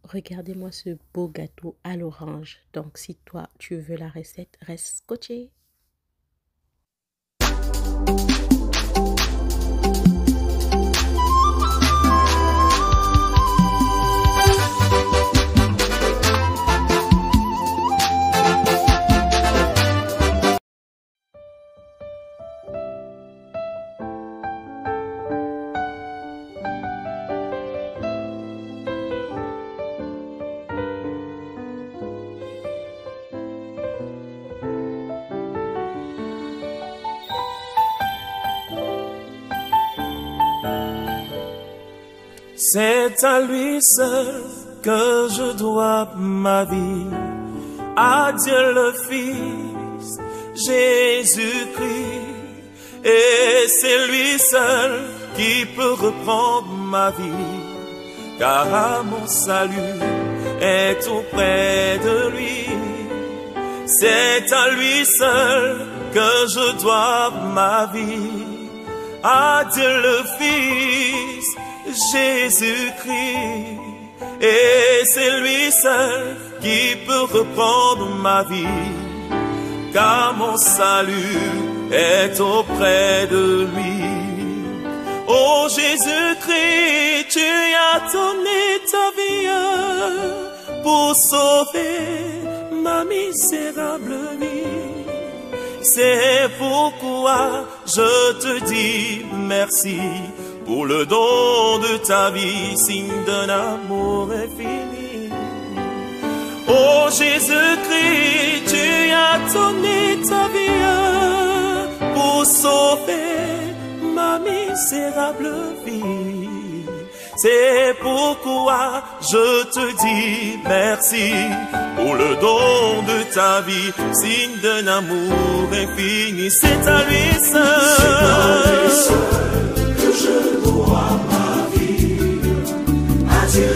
regardez-moi ce beau gâteau à l'orange. Donc, si toi, tu veux la recette, reste scotché. C'est à lui seul que je dois ma vie, à Dieu le Fils, Jésus-Christ. Et c'est lui seul qui peut reprendre ma vie, car mon salut est auprès de lui. C'est à lui seul que je dois ma vie, à Dieu le Fils, Jésus-Christ. Et c'est lui seul qui peut reprendre ma vie, car mon salut est auprès de lui. Oh Jésus-Christ, tu as donné ta vie pour sauver ma misérable vie. C'est pourquoi je te dis merci pour le don de ta vie, signe d'un amour infini. Oh Jésus-Christ, tu as donné ta vie pour sauver ma misérable vie. C'est pourquoi je te dis merci pour le don de ta vie, signe d'un amour infini. C'est à lui seul que je dois ma vie, à Dieu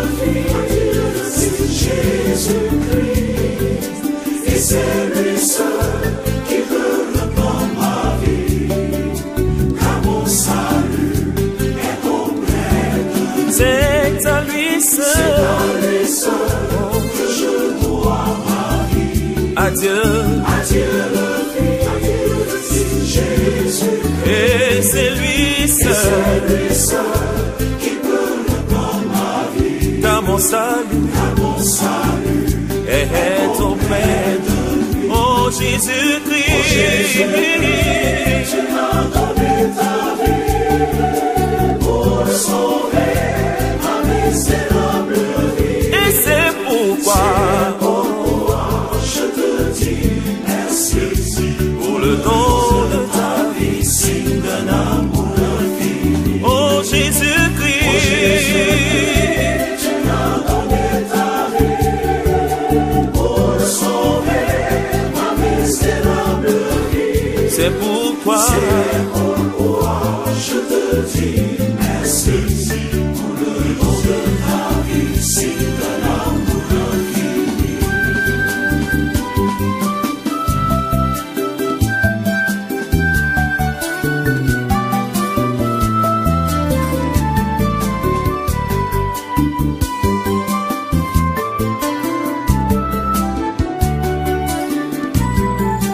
le Fils, Jésus-Christ. Et c'est lui seul qui veut reprendre ma vie, car mon salut est auprès de lui. C'est à lui seul que je dois ma vie, à Dieu le Fils, Jésus. et c'est lui seul qui peut reprendre ma vie, car mon salut est auprès de lui. Oh Jésus-Christ, tu m'as donné ta vie pour sauver ma misérable vie. et c'est pourquoi Je te dis merci pour le don de ta vie, signe d'un amour infini. oh Jésus-Christ, Tu m'as donné ta vie pour sauver ma misérable vie. c'est pourquoi Je te dis merci pour le don de ta vie, signe d'un amour infini.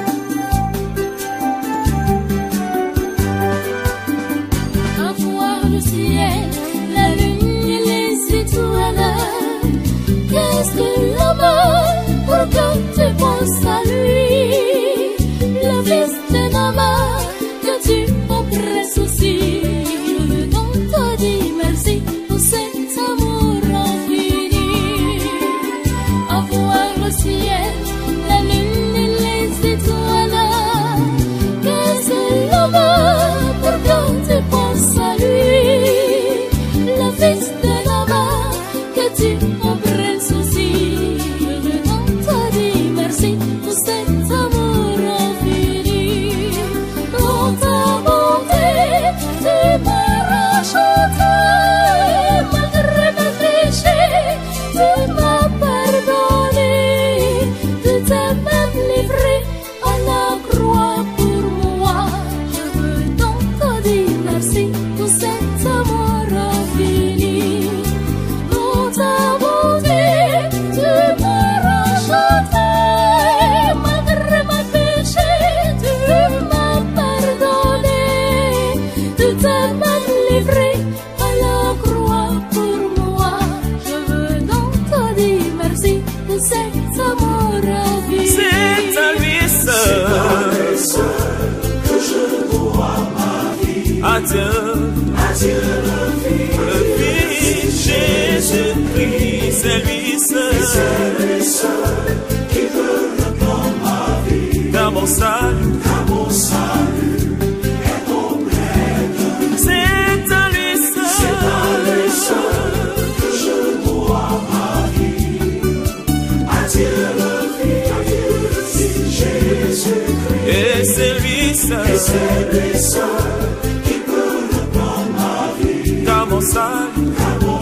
Avoir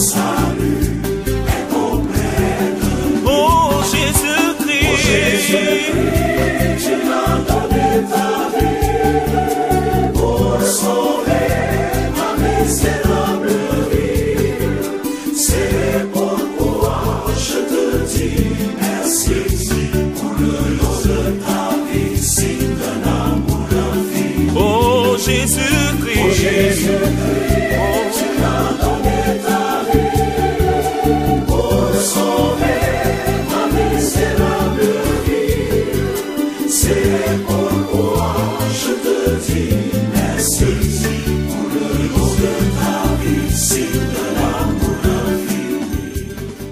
salut est auprès de lui. Oh Jésus-Christ, Tu m'as donné ta vie pour sauver ma misérable vie. C'est pourquoi je te dis merci pour le don de ta vie, signe d'un amour infini. oh Jésus-Christ, Oh Jésus-Christ, tu m'as donné ta vie pour sauver ma misérable vie. C'est pourquoi je te dis merci pour le don de ta vie, signe de l'amour infini.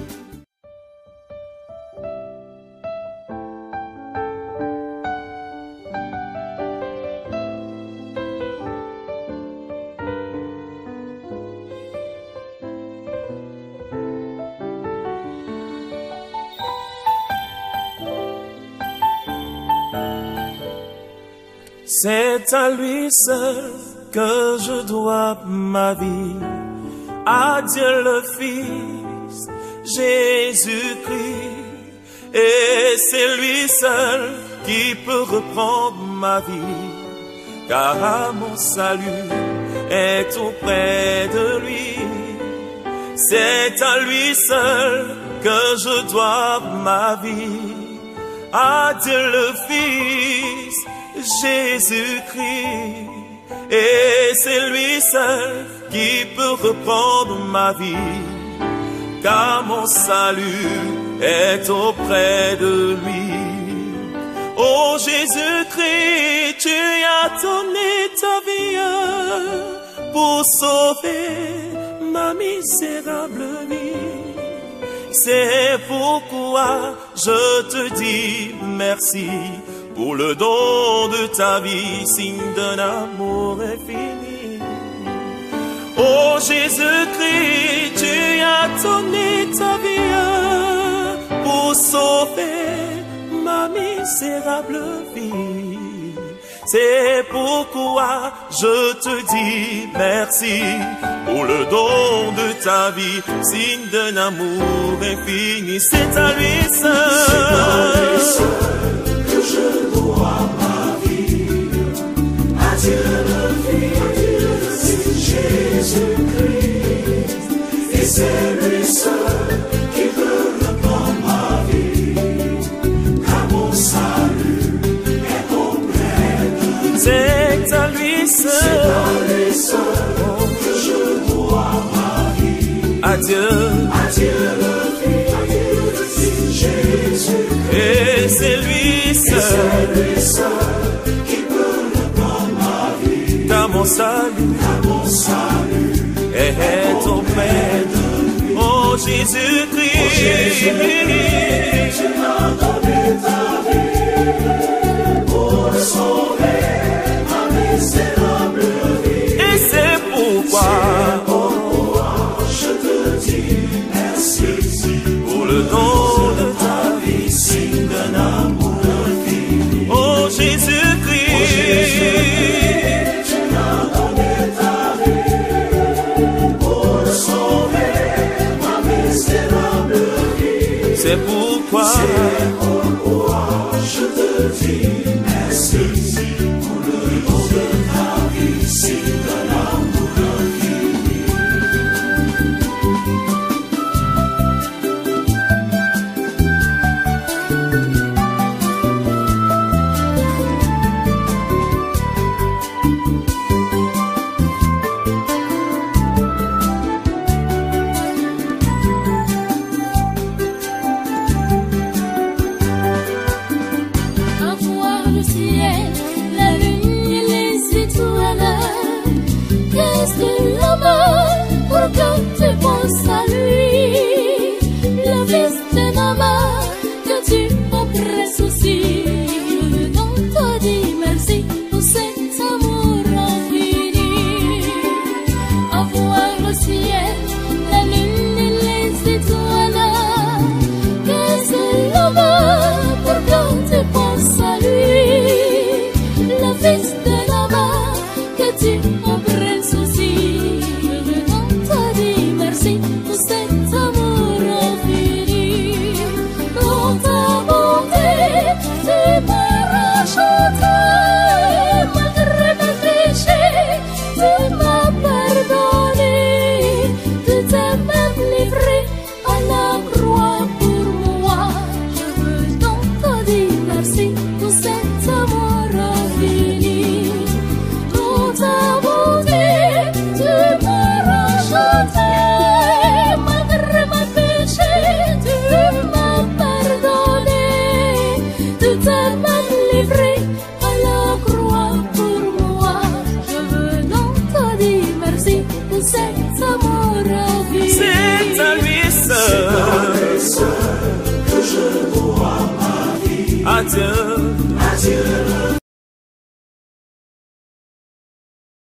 c'est à lui seul que je dois ma vie, à Dieu le Fils, Jésus-Christ, et c'est lui seul qui peut reprendre ma vie, car mon salut est auprès de lui. C'est à lui seul que je dois ma vie, à Dieu le Fils, Jésus-Christ, et c'est lui seul qui peut reprendre ma vie, car mon salut est auprès de lui. Oh Jésus-Christ, tu as donné ta vie pour sauver ma misérable vie. C'est pourquoi je te dis merci pour le don de ta vie, signe d'un amour infini. Oh Jésus-Christ, tu as donné ta vie pour sauver ma misérable vie. C'est pourquoi je te dis merci pour le don de ta vie, signe d'un amour infini. C'est à lui seul que je dois ma vie, à Dieu le Fils, Jésus-Christ, et c'est lui seul qui veut reprendre ma vie, car mon salut est auprès de lui. C'est à lui seul que je dois ma vie, à Dieu le Fils, Jésus-Christ, et c'est lui seul qui peut reprendre ma vie, car mon salut est auprès de lui. Oh Jésus-Christ, tu m'as donné ta vie pour sauver